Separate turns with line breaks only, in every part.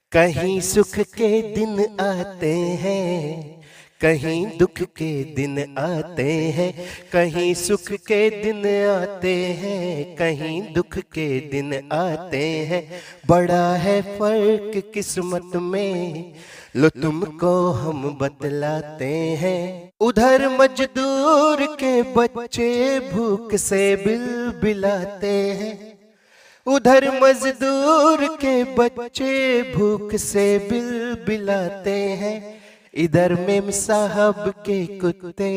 कहीं सुख के दिन आते हैं, कहीं दुख के दिन आते हैं। कहीं सुख के दिन आते हैं, कहीं दुख के दिन आते हैं। बड़ा है फर्क किस्मत में, लो तुमको हम बतलाते हैं। उधर मजदूर के बच्चे भूख से बिलबिलाते हैं, उधर मजदूर के बच्चे भूख से बिलबिलाते हैं। इधर मेम साहब के कुत्ते,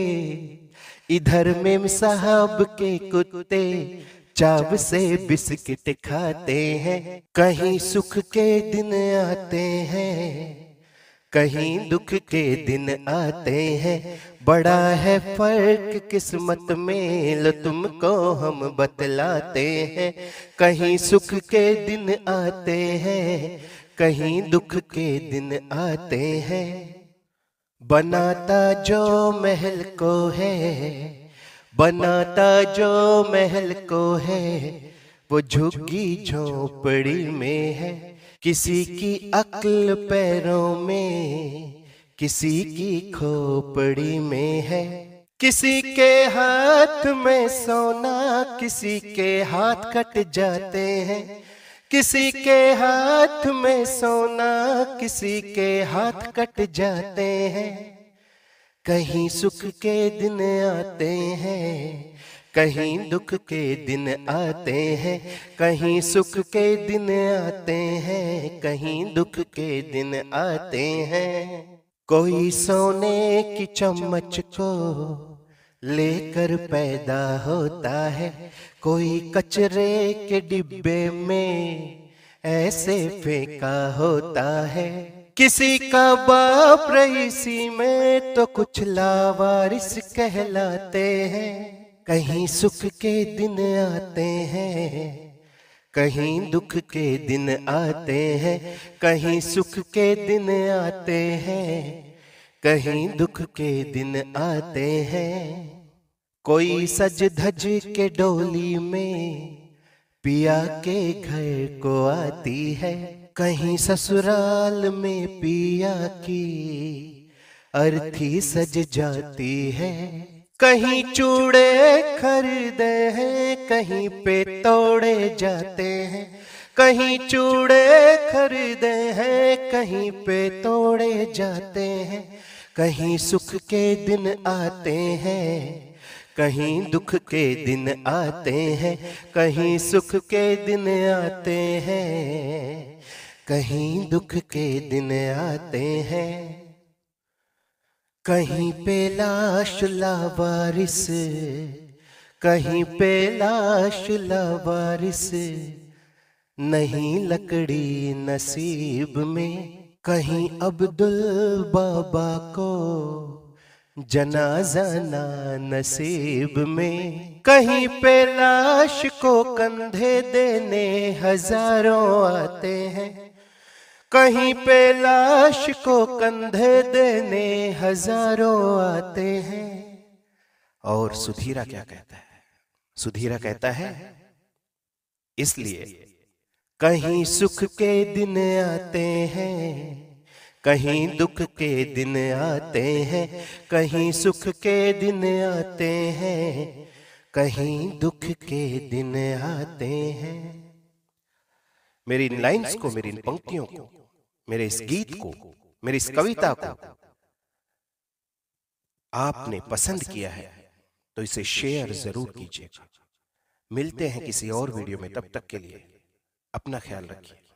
इधर मेम साहब के कुत्ते चाव से बिस्किट खाते हैं। कहीं सुख के दिन आते हैं, कहीं दुख के दिन आते हैं। बड़ा है फर्क किस्मत में, लो तुमको हम बतलाते हैं। कहीं सुख के दिन आते हैं, कहीं दुख के दिन आते हैं। बनाता जो महल को है, बनाता जो महल को है, वो झुग्गी झोपड़ी में है। किसी की अक्ल पैरों में, किसी की खोपड़ी में है। किसी के हाथ में सोना, किसी के हाथ कट जाते हैं। किसी के हाथ में सोना, किसी के हाथ कट जाते हैं। कहीं सुख के दिन आते हैं, कहीं दुख के दिन आते हैं। कहीं सुख के दिन आते हैं, कहीं दुख के दिन आते हैं। कोई सोने की चम्मच को लेकर पैदा होता है, कोई कचरे के डिब्बे में ऐसे फेंका होता है। किसी का बाप रईसी में तो कुछ लावारिस कहलाते हैं। कहीं सुख के दिन आते हैं, कहीं दुख के दिन आते हैं। कहीं सुख के दिन आते हैं, कहीं दुख के दिन आते हैं। कोई सज धज के डोली में पिया के घर को आती है। कहीं ससुराल में पिया की अर्थी सज जाती है। कहीं चूड़े खरीदे हैं, कहीं पे तोड़े जाते हैं। कहीं चूड़े खरीदे हैं, कहीं पे तोड़े जाते हैं। कहीं सुख के दिन आते हैं, कहीं दुख के दिन आते हैं। कहीं सुख के दिन आते हैं, कहीं दुख के दिन आते हैं। कहीं पे लाश लावारिस, कहीं पे लाश लावारिस, नहीं लकड़ी नसीब में। कहीं अब्दुल बाबा को जनाजा ना नसीब में। कहीं पे लाश को कंधे देने हजारों आते हैं। कहीं पे लाश को कंधे देने हजारों आते हैं। और सुधीरा क्या कहता है? सुधीरा कहता है, इसलिए कहीं सुख के दिन आते हैं, कहीं दुख के दिन आते हैं। कहीं सुख के दिन आते हैं, कहीं दुख के दिन आते हैं। मेरी इन लाइंस को, मेरी इन पंक्तियों को, मेरे इस गीत को, मेरी इस कविता को आपने पसंद किया है तो इसे शेयर जरूर कीजिएगा। मिलते हैं किसी और वीडियो में, तब तक के लिए अपना ख्याल रखिए।